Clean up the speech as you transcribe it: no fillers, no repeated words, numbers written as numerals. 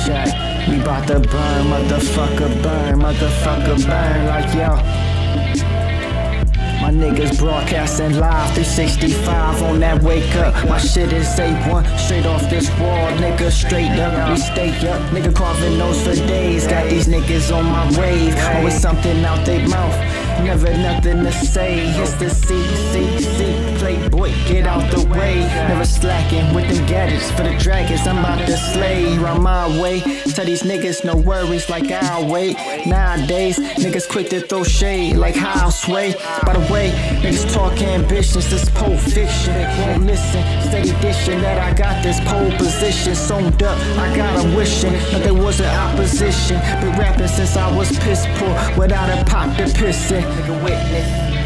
Shack. We bout to burn, motherfucker burn like yo. My niggas broadcasting live 365 on that wake up. My shit is A1, straight off this wall, nigga, straight up, we stay up. Nigga carving nose for days, got these niggas on my wave. Always something out they mouth, never nothing to say. It's the CCC, playboy, get out the way. Never slacking with them gadgets for the dragons, I'm about to slay. Run my way, tell these niggas no worries like I'll wait. Nowadays, niggas quick to throw shade like how I'll sway. By the way, niggas talk ambitions, this pole fiction. Won't listen, steady dishing that I got this pole position sewn up. I got a wishing that there was an opposition. Been rapping since I was piss poor, without a pop to piss in. Nigga witness.